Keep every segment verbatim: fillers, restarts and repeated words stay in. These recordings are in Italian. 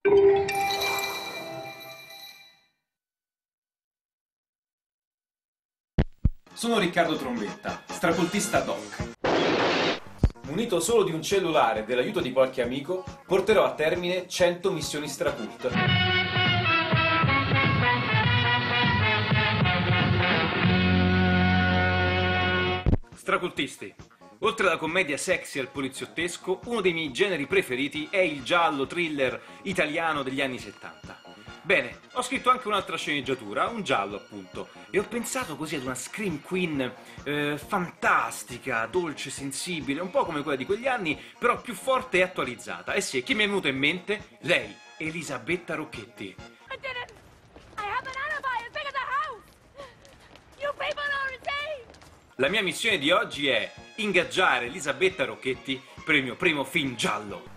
Sono Riccardo Trombetta, stracultista doc. Munito solo di un cellulare e dell'aiuto di qualche amico, porterò a termine cento missioni stracult. Stracultisti. Oltre alla commedia sexy al poliziottesco, uno dei miei generi preferiti è il giallo thriller italiano degli anni settanta. Bene, ho scritto anche un'altra sceneggiatura, un giallo appunto, e ho pensato così ad una scream queen eh, fantastica, dolce, sensibile, un po' come quella di quegli anni, però più forte e attualizzata. E sì, chi mi è venuto in mente? Lei, Elisabetta Rocchetti. La mia missione di oggi è ingaggiare Elisabetta Rocchetti per il mio primo film giallo.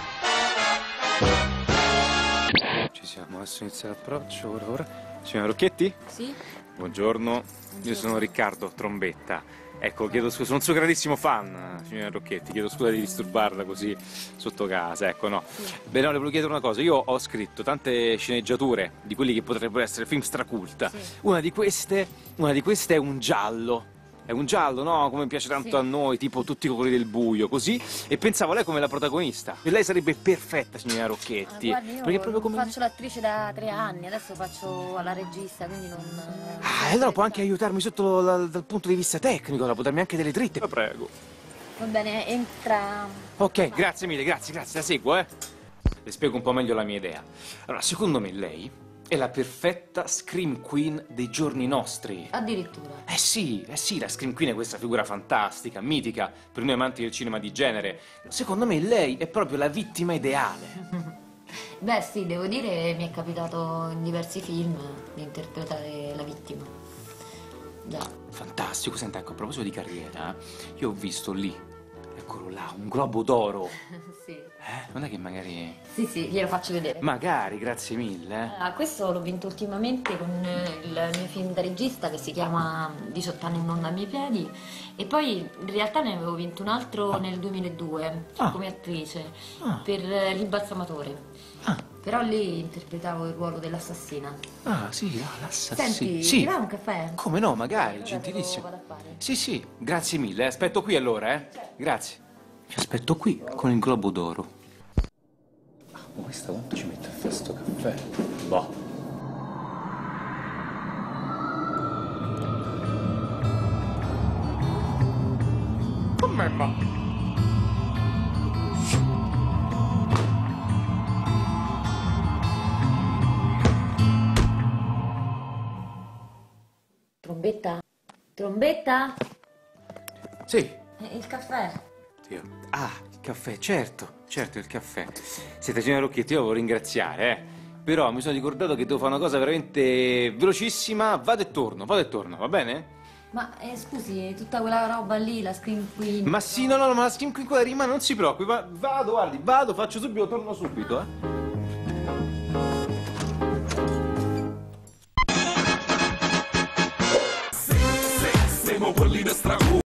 Ci siamo, adesso inizia l'approccio, ora, ora. Signora Rocchetti? Sì? Buongiorno. Buongiorno, Io sono Riccardo Trombetta. Ecco, chiedo scusa, sono un suo grandissimo fan, signora Rocchetti, chiedo scusa di disturbarla così sotto casa, ecco no. Sì. Beh, no, le volevo chiedere una cosa, io ho scritto tante sceneggiature di quelli che potrebbero essere film straculta. Sì. Una di queste, una di queste è un giallo. È un giallo, no? Come piace tanto Sì. a noi, tipo tutti i colori del buio, così. E pensavo a lei come la protagonista. E lei sarebbe perfetta, signora Rocchetti. Ah, guardi, io perché proprio come... faccio l'attrice da tre anni, adesso faccio la regista, quindi non... Ah, e allora può anche aiutarmi sotto la, dal punto di vista tecnico, la può darmi anche delle dritte. La prego. Va bene, entra... Ok, grazie mille, grazie, grazie, la seguo, eh. Le spiego un po' meglio la mia idea. Allora, secondo me lei è la perfetta scream queen dei giorni nostri. Addirittura. Eh sì, eh sì, la scream queen è questa figura fantastica, mitica, per noi amanti del cinema di genere. Secondo me lei è proprio la vittima ideale. Beh sì, devo dire, mi è capitato in diversi film di interpretare la vittima. Già. Fantastico, senta, ecco, a proposito di carriera, io ho visto lì, eccolo là, un globo d'oro. Sì. Eh, non è che magari... Sì, sì, glielo faccio vedere. Magari, grazie mille. Eh. Ah, questo l'ho vinto ultimamente con eh, il mio film da regista che si chiama diciotto anni non dai miei piedi, e poi in realtà ne avevo vinto un altro Ah. nel duemiladue Ah. come attrice Ah. per eh, L'imbalsamatore. Ah, Però lì interpretavo il ruolo dell'assassina. ah, sì, ah, l'assassino. Senti, Sì. ti va un caffè? Come no, magari, Allora gentilissimo. te lo vado a fare. Sì, sì, grazie mille, aspetto qui allora, eh. Grazie. Vi aspetto qui con il globo d'oro. Ah, ma questa quanto ci mette a fare sto caffè? Boh. Come ma? Trombetta? Trombetta? Sì. Eh, Il caffè? Io. Ah, il caffè, certo, certo, il caffè. Siete signora Rocchetti, io la volevo ringraziare, eh. Però mi sono ricordato che devo fare una cosa veramente velocissima, vado e torno, vado e torno, va bene? Ma eh, scusi, tutta quella roba lì, la screen queen... Ma sì, no, no, ma la skin qui quella rimane, non si preoccupi, va- vado, guardi, vado, faccio subito, torno subito, eh. Siamo quelli da stracu